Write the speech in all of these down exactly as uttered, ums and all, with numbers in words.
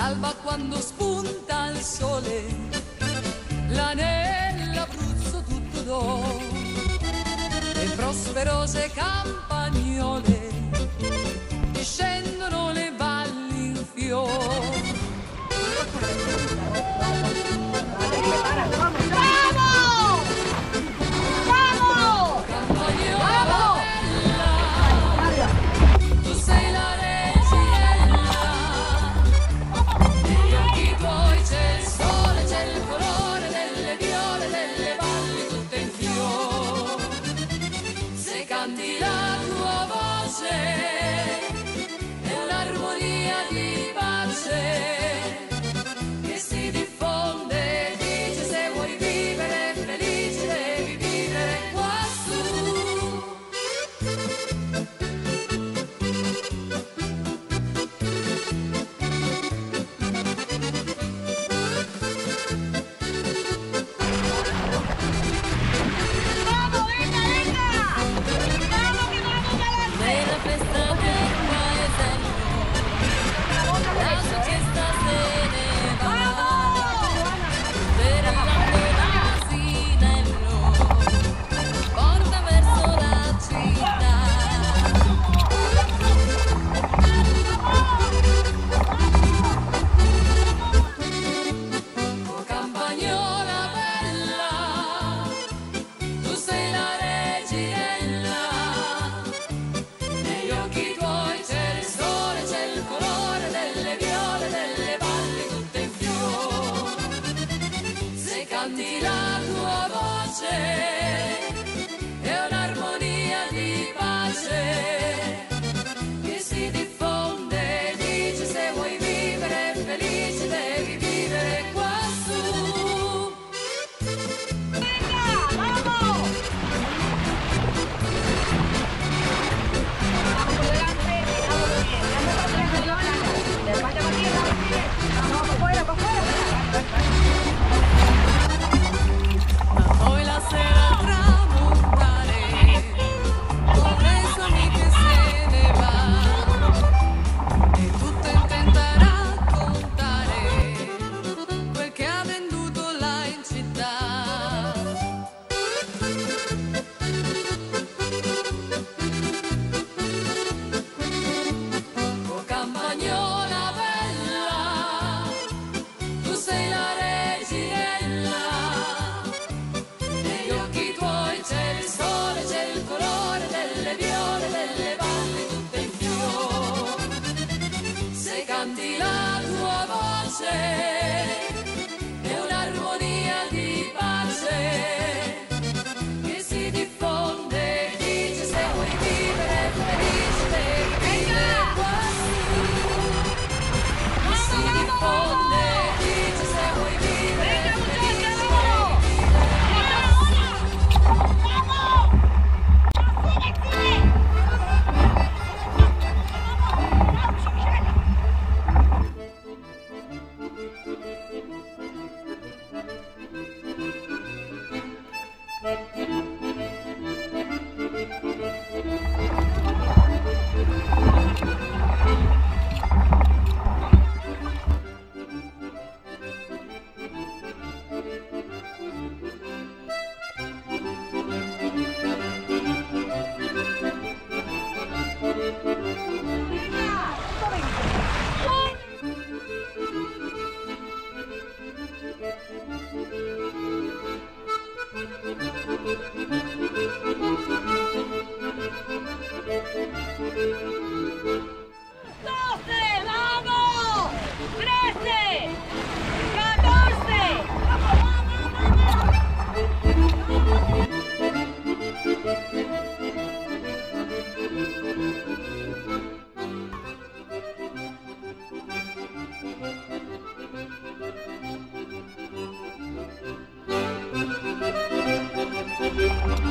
L'alba quando spunta il sole, là nell'Abruzzo tutto d'oro, le prosperose campagnole discendono le valli in fiore. Canti la tua voce, è un'armonia di pace che si diffonde, dice se vuoi vivere felice devi vivere quassù. Canti la tua voce, è un'armonia di pace che si diffonde, dice se vuoi vivere felice devi vivere quassù. Venga, vamos! Vamos adelante, vamos bien, vaya a batir, vamos afuera, para afuera. Sera tramontare, con le sue amiche se ne va e tutto intenta raccontare quel che ha venduto là in città. Oh campagnola bella, tu sei la reginella. C'è il sole, c'è il colore delle viole, delle valli tutte in fiore. Se canti la tua voce, è un'armonia di pace che si diffonde, dice se vuoi vivere felice devi vivere quassù. Si diffonde, dice se vuoi vivere felice devi Thank you.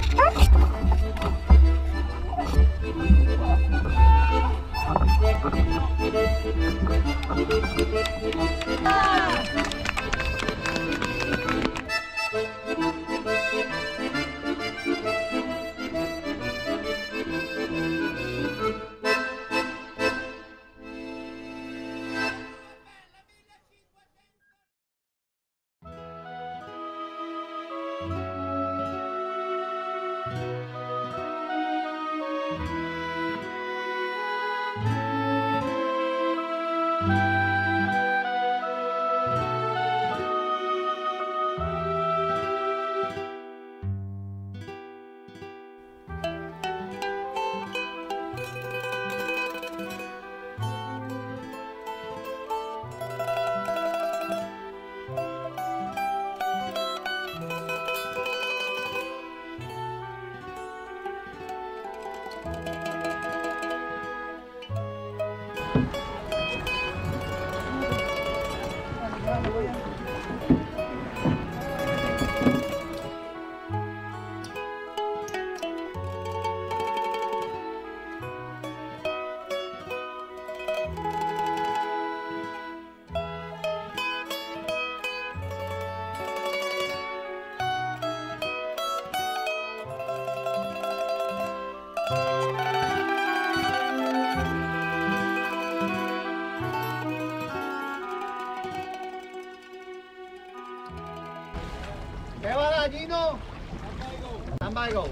Kéo ra Gino. Tambay go.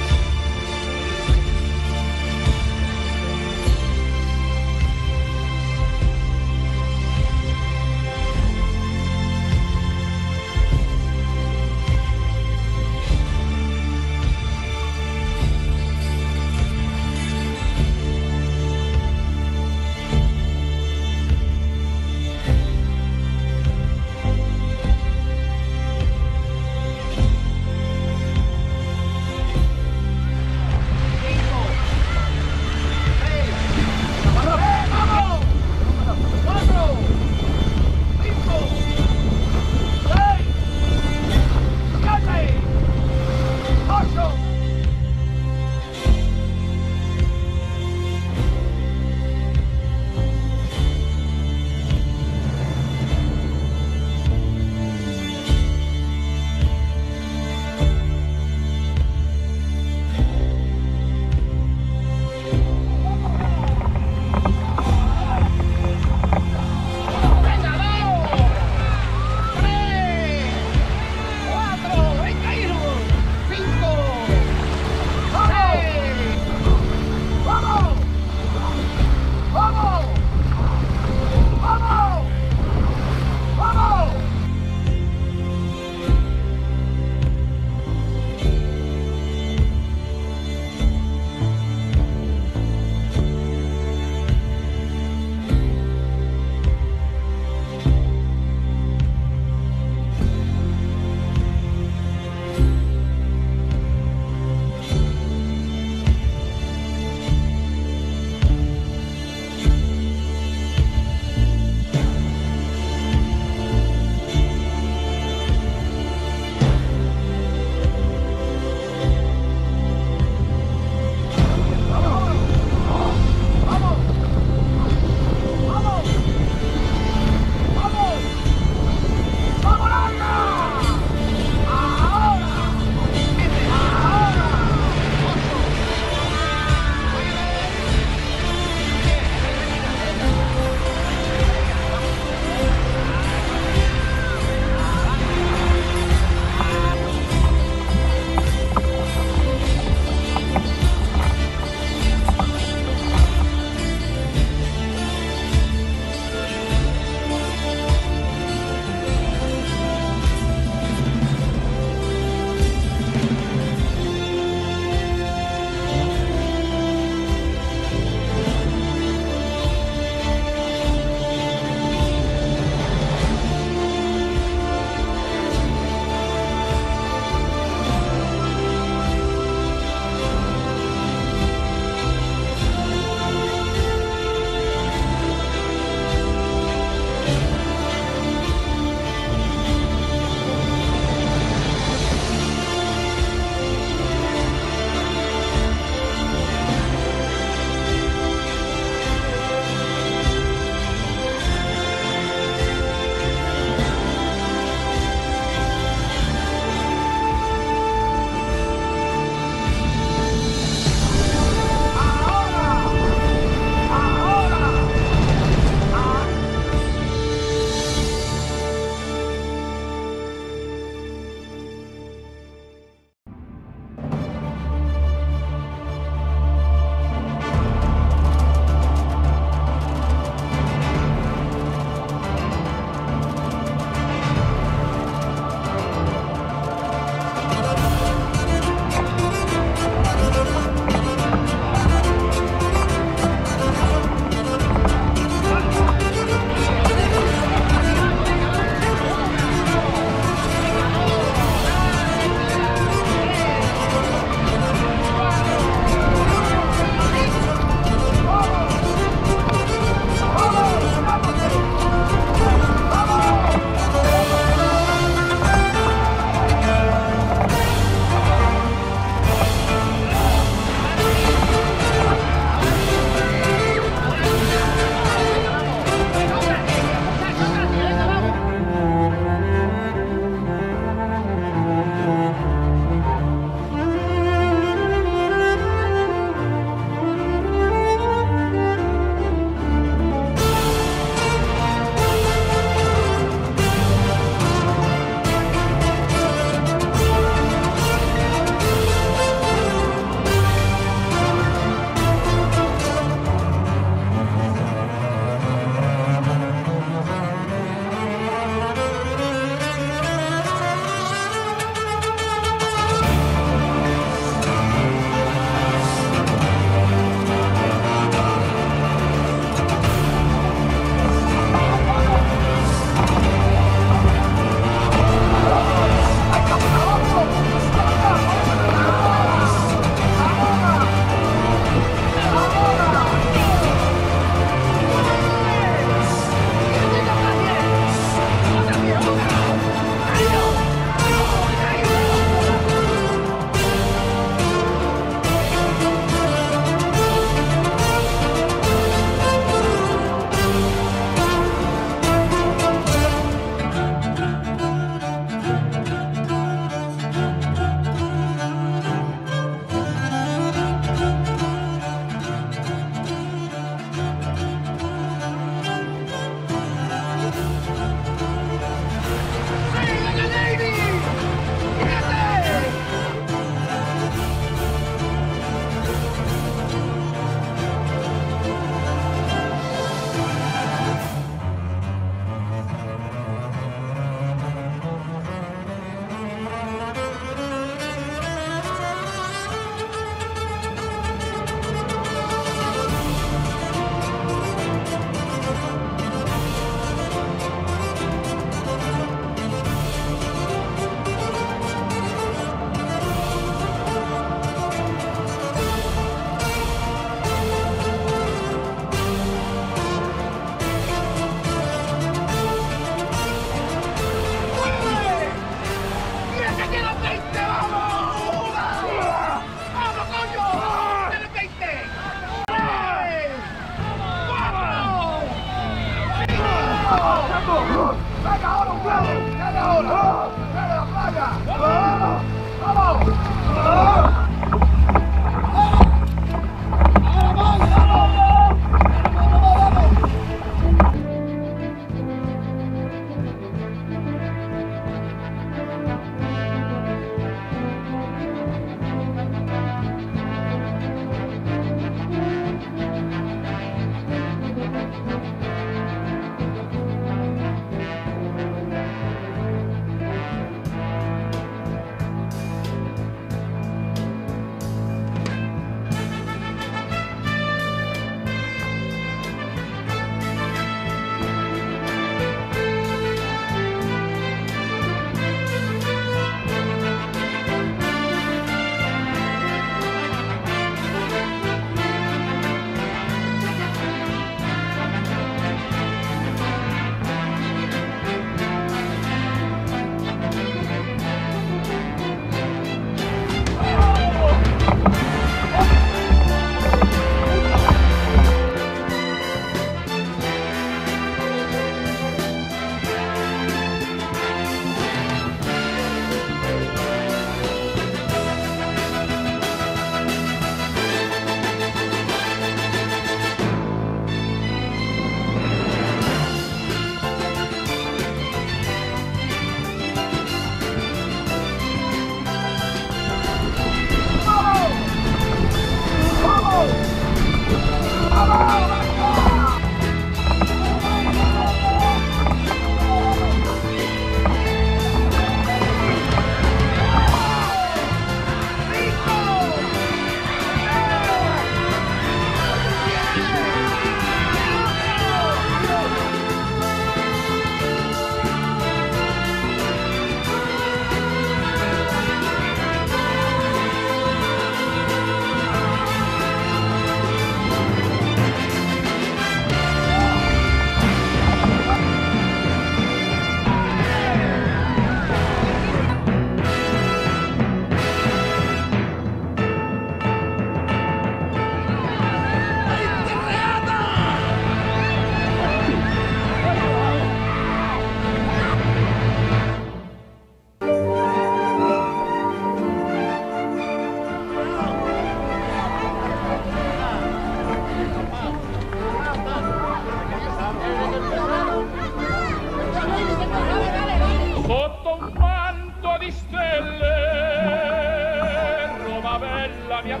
mi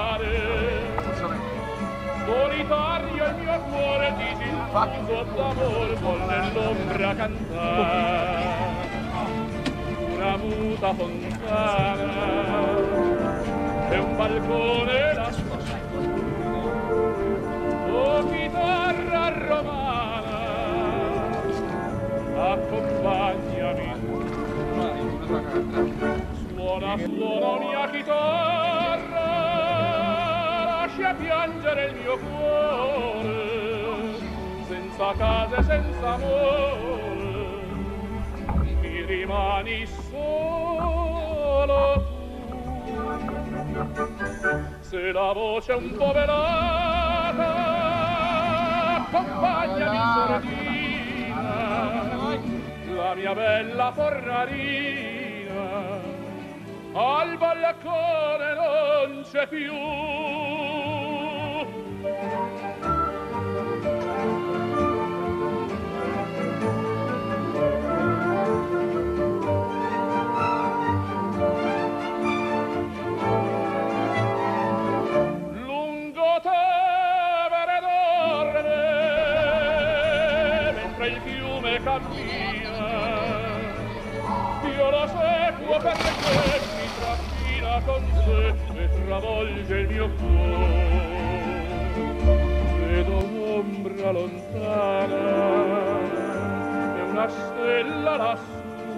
appare solitario il mio cuore disilluso d'amor vuol nell'ombra cantare una muta fontana e un balcone lassù. Oh chitarra romana accompagnami, suona suona mia chitarra, lascia piangere il mio cuore, senza casa e senza amore, mi rimani solo tu. Se la voce è un po' velata, accompagnami in sordina, la mia bella fornarina, al balcone non c'è più. Lungo Tevere dorme, mentre il fiume cammina, io lo seguo perché mi trascina con sé e travolge il mio cuore. Vedo un'ombra lontana e una stella lassù.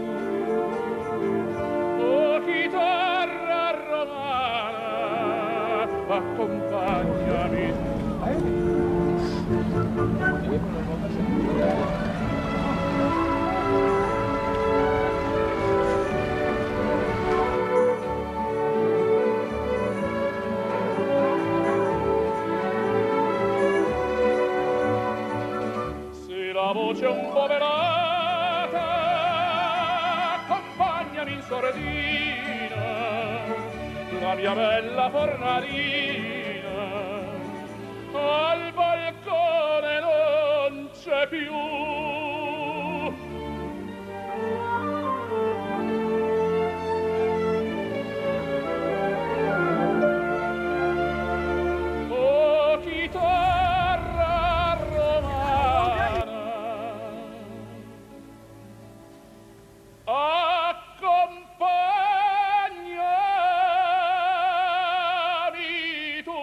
Oh chitarra romana, accompagnami. Se la voce un po' velata, sordina, la mia bella fornalina, al balcone non c'è più. Oh, chitarra romana, accompagnami tu.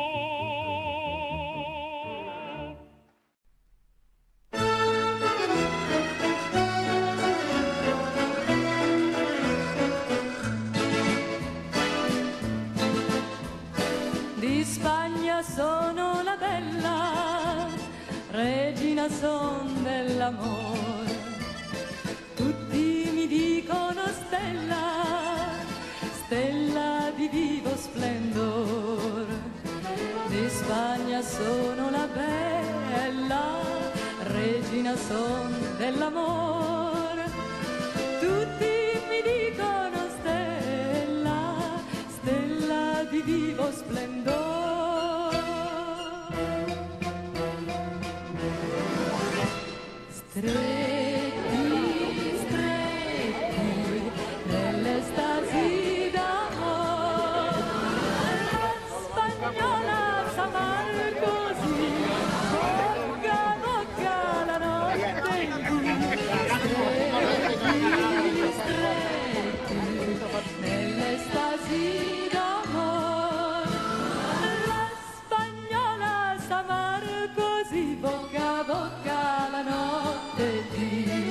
Di Spagna sono la bella, regina son dell'amore. Tutti mi dicono stella, stella di vivo splendor. Di Spagna sono la bella, regina son dell'amore. Tutti mi dicono stella, stella di vivo splendor. Stretti, stretti, nell'estasi d'amore, spagnola s'amar così, bocca a bocca la notte in cui. Stretti, stretti, nell'estasi d'amore, la spagnola s'amar così, bocca a bocca la notte di.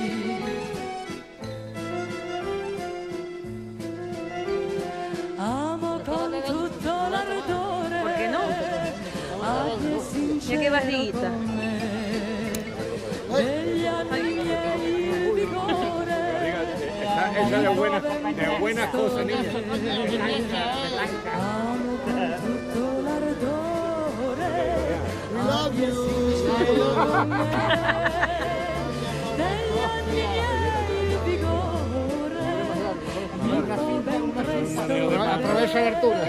Amo con tutto l'ardore, anche sincero con me, degli anni miei il vigore. Esa, esa es de buena, de buena cosa, niña. Amo con tutto l'ardore, We love anche you. sincero con me, degli anni miei il vigore, dico ben presto Aprovecha Arturo.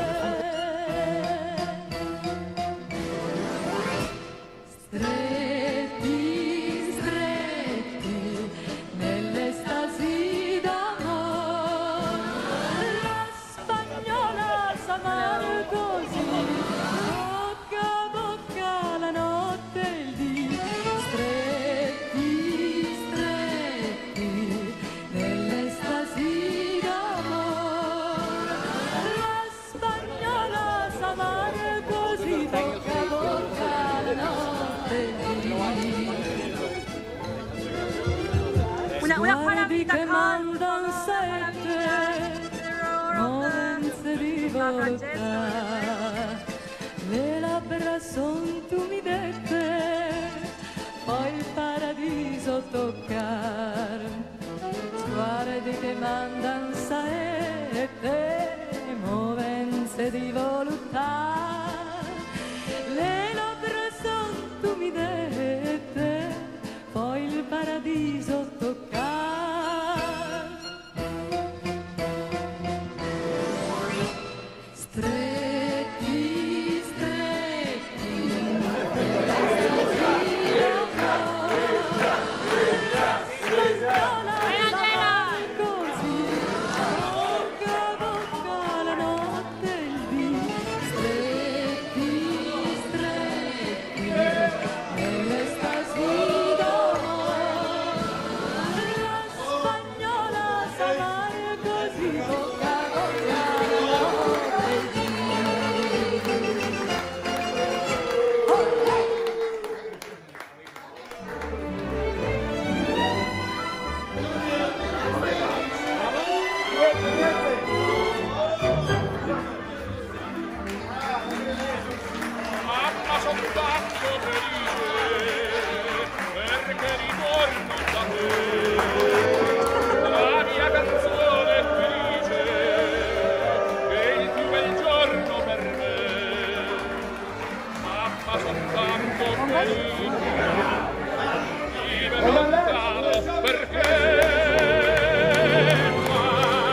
Stretti, stretti, nell'estasi d'amore, la spagnola s'amar così, bocca a bocca la notte e il dì. Stretti, stretti, nell'estasi d'amore, la spagnola s'amar così, bocca a bocca la notte e il dì. Una, una Guardi palabrita che con mandan sette movenze di volta, le labbra son tumidette, poi il paradiso toccar. Guardi che mandan sette movenze di voluttà, le labbra son tumidette, poi il paradiso toccar. Stretti, stretti, così, bocca a bocca la notte e il dì. Stretti, stretti, nell'estasi d'amore, la spagnola s'amar così, bocca a bocca la notte e il dì. Mamma soltanto felice, perché ritorni da te. La mia canzone è felice, che è il più bel giorno per me. Mamma soltanto felice, vive lontano perché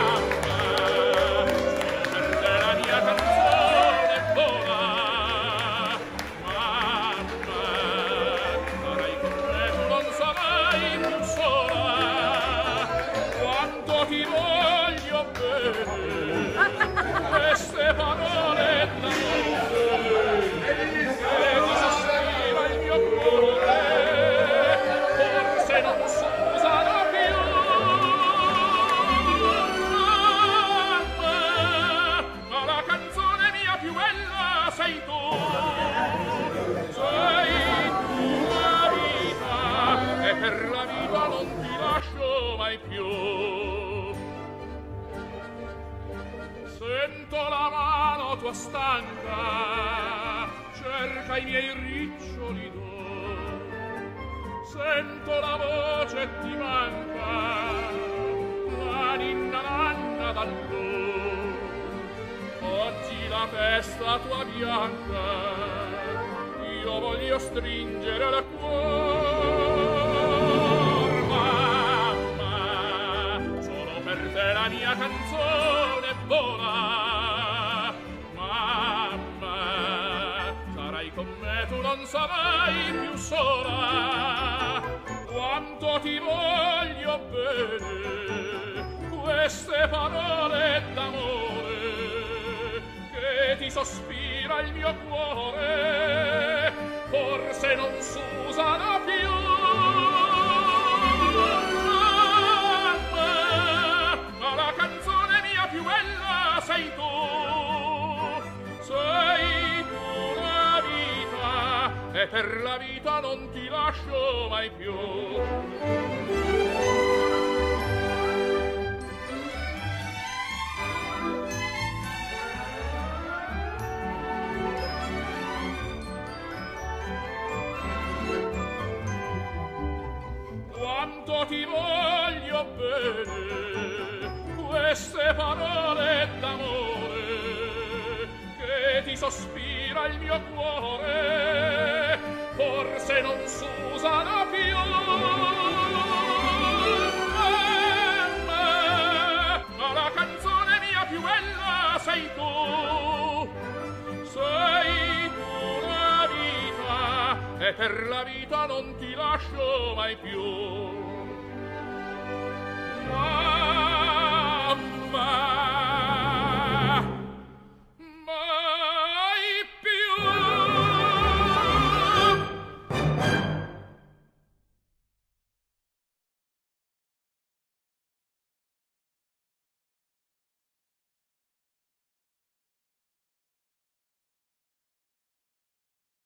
sono stanca, cerca i miei riccioli d'oro. Sento la voce e ti manca, la ninna nanna d'allora. Oggi la festa tua bianca, io voglio stringere al cuor. Mamma, solo per te la mia canzone vola. Mamma, sarai con me, tu non sarai più sola. Quanto ti voglio bene, queste parole d'amore che ti sospira il mio cuore, forse non s'usano più. Mamma, ma la canzone mia più bella sei tu. Sei tu la vita, e per la vita non ti lascio mai più. Quanto ti voglio bene, queste parole d'amore che ti sospira il mio cuore, forse non s'usano più. Mamma, ma la canzone mia più bella sei tu. Sei tu la vita, e per la vita non ti lascio mai più.